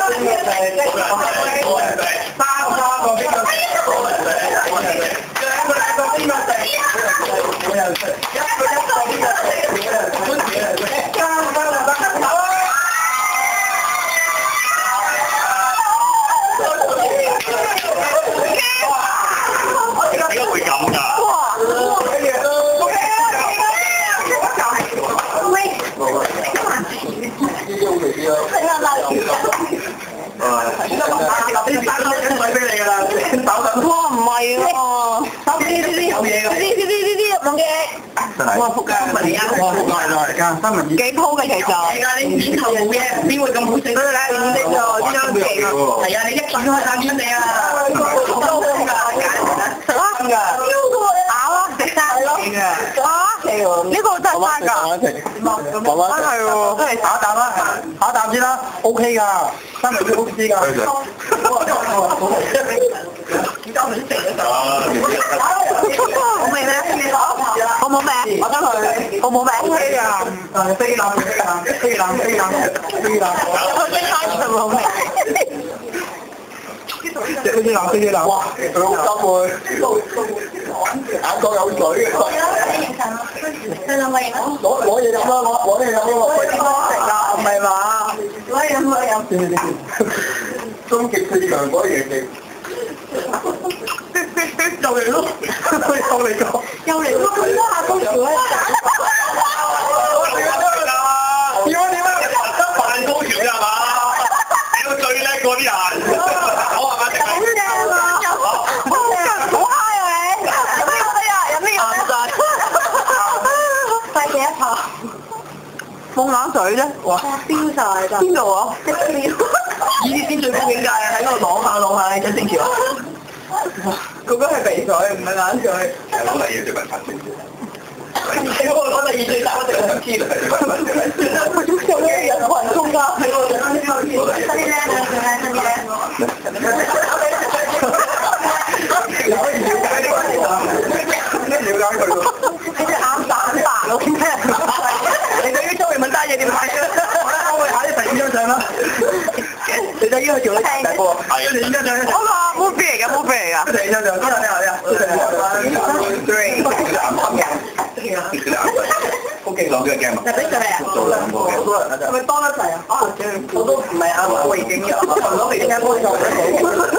哇！仆街，三文魚幾鋪嘅其實。係㗎，你演頭冇嘅，邊會咁好食？所以咧，你呢個呢張勁啊！係啊，你一品開3蚊你啊！好多㗎，食啦！真㗎。超過你咬啊！食晒咯。嚇！呢個真係生㗎。慢慢係喎，都係炒一啖啦，炒一啖先啦 ，OK 㗎，三文魚 OK 㗎。而家我哋食嘅時候，好味咩？好冇味？我得佢，好冇味 ？OK 㗎，飛冷，佢飛開佢冇味。飛冷，哇！佢好深喎，眼角有水嘅。攞嘢飲啦，攞嘢飲啦，唔係嘛？攞嘢飲。終極四強嗰嘢嚟。又嚟咯，又嚟咯，咁多下高潮啊！點啊？得扮高潮㗎嘛？屌最叻嗰啲人，我係咪？好正啊！好嗨啊你！飲咩啊？快幾一泡？放冷水啫，哇！飆曬㗎！邊度啊？即飆！呢啲先最高境界啊！喺嗰度攞下你隻星橋。嗰個係鼻水，唔係眼水。係攞第二隻文法先。攞第二最大嗰隻兩支嚟。有咩人群中㗎？係喎，新啲靚啊！新啲靚。你可以了解呢個人啊？了解佢喎。你隻眼散白咯，你對於周慧敏單嘢點睇啊？好啦，我哋下啲第2張相啦。你睇呢個條女大波，係第2張相。嗰個 movie 嚟㗎，movie 嚟㗎。第2張相，嗰度你啊，好勁朗嘅 game 啊！就俾佢啊！做2個嘅，係咪多得滯啊？我都唔係啱背景嘅，我攞背景開咗。